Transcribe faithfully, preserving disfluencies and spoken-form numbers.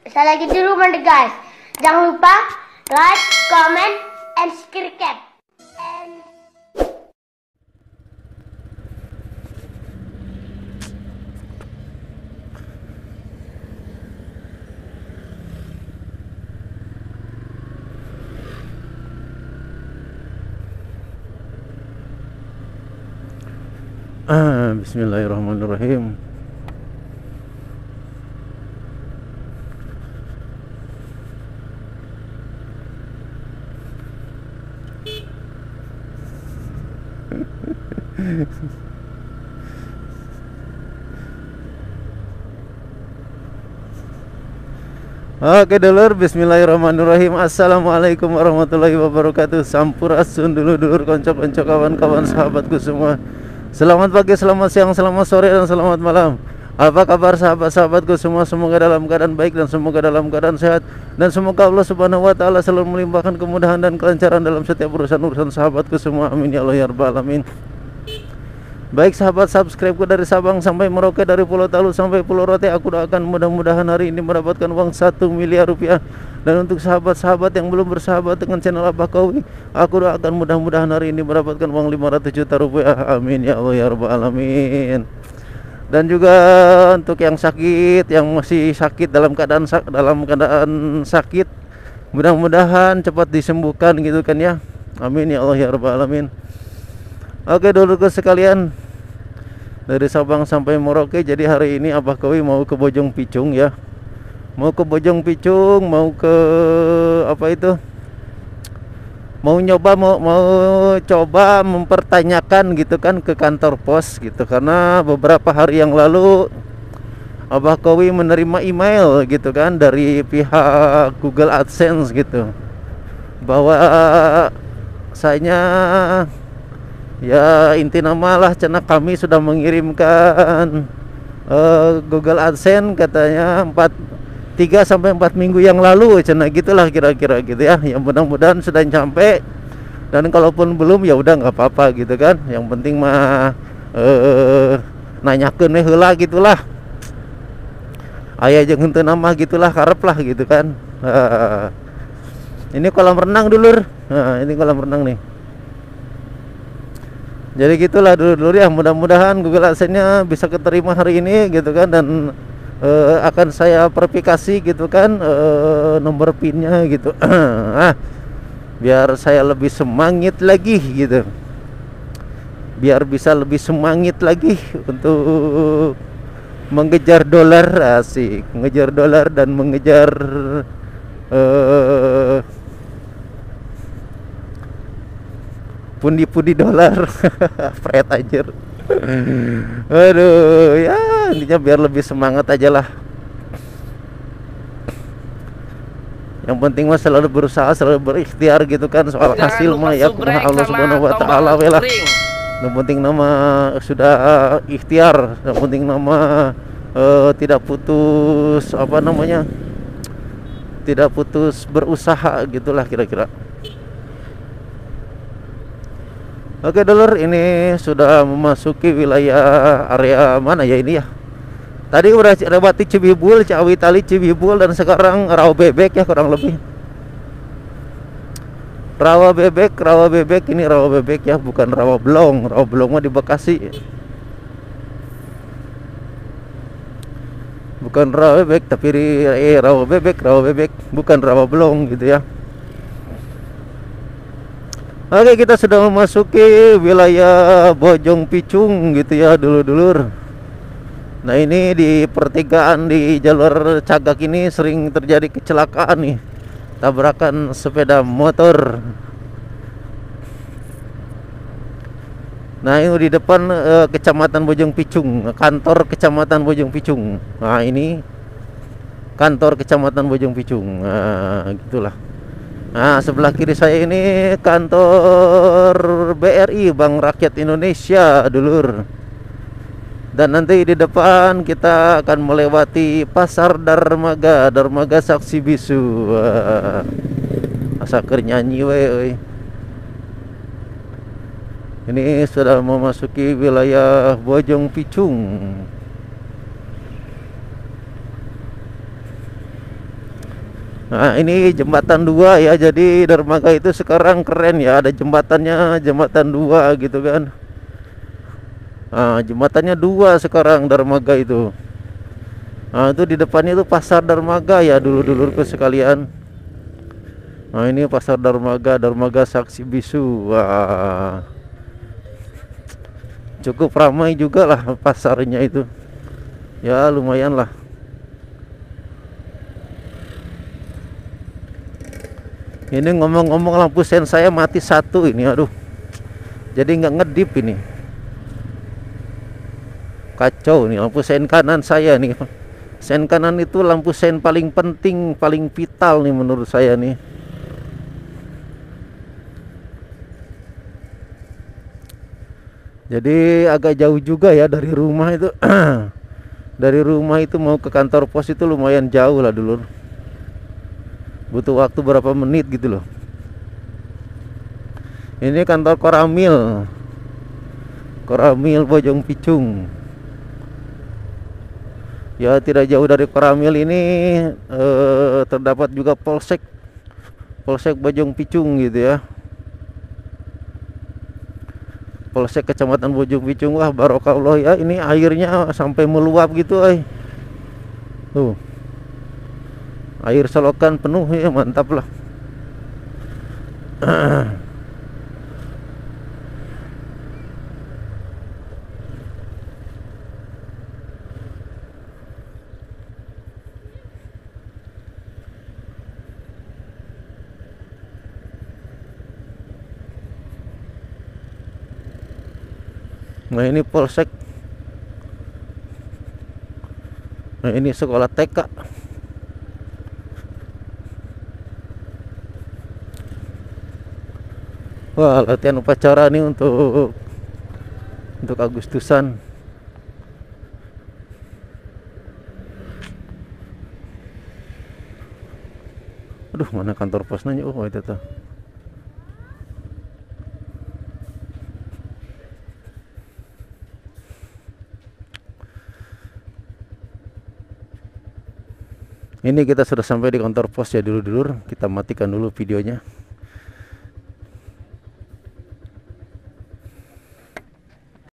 Bisa lagi di rumah deh guys. Jangan lupa like, comment, and subscribe. And Ah, Bismillahirrahmanirrahim. Oke dulur, bismillahirrahmanirrahim. Assalamualaikum warahmatullahi wabarakatuh. Sampurasun dulur-dulur, konco-konco, kawan-kawan, sahabatku semua. Selamat pagi, selamat siang, selamat sore, dan selamat malam. Apa kabar sahabat-sahabatku semua? Semoga dalam keadaan baik dan semoga dalam keadaan sehat, dan semoga Allah Subhanahu wa taala selalu melimpahkan kemudahan dan kelancaran dalam setiap urusan-urusan sahabatku semua. Amin ya Allah ya rabbal alamin. Baik sahabat subscribeku, dari Sabang sampai Merauke, dari Pulau Talu sampai Pulau Rote, aku doakan mudah-mudahan hari ini mendapatkan uang satu miliar rupiah. Dan untuk sahabat-sahabat yang belum bersahabat dengan channel Abah Kowi, aku doakan mudah-mudahan hari ini mendapatkan uang lima ratus juta rupiah. Amin ya Allah ya rabbal alamin. Dan juga untuk yang sakit, yang masih sakit dalam keadaan dalam keadaan sakit, mudah-mudahan cepat disembuhkan gitu kan ya. Amin ya Allah ya rabbal alamin. Oke dulurku sekalian, dari Sabang sampai Merauke, jadi hari ini Abah Kowi mau ke Bojong Picung ya. Mau ke Bojong Picung, mau ke apa itu? Mau nyoba mau mau coba mempertanyakan gitu kan ke kantor pos gitu, karena beberapa hari yang lalu Abah Kowi menerima email gitu kan dari pihak Google AdSense gitu, bahwa saya, ya inti nama lah cina kami sudah mengirimkan uh, Google AdSense katanya empat tiga sampai empat minggu yang lalu cina gitulah kira-kira gitu ya. Yang mudah-mudahan sudah sampai, dan kalaupun belum ya udah nggak apa-apa gitu kan. Yang penting mah uh, nanyakeun we heula gitulah. Aya jeung henteu nama gitulah, karep lah gitu kan. Uh, ini kolam renang dulur. Nah, ini kolam renang nih. Jadi gitulah dulu-dulu ya, mudah-mudahan Google AdSense-nya bisa keterima hari ini gitu kan, dan uh, akan saya verifikasi gitu kan uh, nomor PIN-nya gitu. Ah, biar saya lebih semangat lagi gitu. Biar bisa lebih semangat lagi untuk mengejar dolar, asik, mengejar dolar dan mengejar uh, pundi-pundi dolar. Fred anjir. Aduh, ya intinya biar lebih semangat aja lah. Yang penting mah selalu berusaha, selalu berikhtiar gitu kan. Soal Jangan hasil mah ya kumaha Allah Subhanahu wa taala we lah. Yang penting nama sudah ikhtiar, yang penting nama uh, tidak putus apa namanya? Tidak putus berusaha gitulah kira-kira. Oke dulur, ini sudah memasuki wilayah area mana ya ini ya. Tadi udah lewati Cibibul, Ciawi Tali, Cibibul, dan sekarang Rawa Bebek ya kurang lebih. Rawa Bebek, Rawa Bebek, ini Rawa Bebek ya, bukan Rawa Blong. Rawa Blong mah di Bekasi. Bukan Rawa Bebek, tapi eh, Rawa Bebek, Rawa Bebek, bukan Rawa Blong gitu ya. Oke, kita sudah memasuki wilayah Bojong Picung gitu ya dulur-dulur. Nah ini di pertigaan di jalur Cagak ini sering terjadi kecelakaan nih, tabrakan sepeda motor. Nah ini di depan eh, Kecamatan Bojong Picung, kantor Kecamatan Bojong Picung. Nah ini kantor Kecamatan Bojong Picung. Nah gitulah. Nah sebelah kiri saya ini kantor B R I, Bank Rakyat Indonesia dulur. Dan nanti di depan kita akan melewati Pasar Darmaga, Darmaga Saksi Bisu. Wah, asaker nyanyi we. Ini sudah memasuki wilayah Bojong Picung. Nah, ini jembatan dua ya. Jadi dermaga itu sekarang keren ya, ada jembatannya, jembatan dua gitu kan. Nah, jembatannya dua sekarang dermaga itu. Nah, itu di depannya itu pasar dermaga ya, dulur-dulurku sekalian. Nah, ini pasar dermaga, dermaga Saksi Bisu. Wah, cukup ramai juga lah pasarnya itu. Ya lumayan lah. Ini ngomong-ngomong, lampu sen saya mati satu ini, aduh. Jadi nggak ngedip ini. Kacau nih lampu sen kanan saya nih. Sen kanan itu lampu sen paling penting, paling vital nih menurut saya nih. Jadi agak jauh juga ya dari rumah itu. Dari rumah itu mau ke kantor pos itu lumayan jauh lah dulur. Butuh waktu berapa menit gitu loh. Ini kantor Koramil, Koramil Bojong Picung. Ya tidak jauh dari Koramil ini eh, terdapat juga Polsek, Polsek Bojong Picung gitu ya. Polsek Kecamatan Bojong Picung. Wah barokallah ya, ini airnya sampai meluap gitu ay. Tuh, air selokan penuh ya, mantap lah. Nah ini Polsek. Nah ini sekolah T K. Wah latihan upacara nih untuk untuk Agustusan. Aduh mana kantor pos nanya. Oh itu tuh. Ini kita sudah sampai di kantor pos ya dulur-dulur. Kita matikan dulu videonya.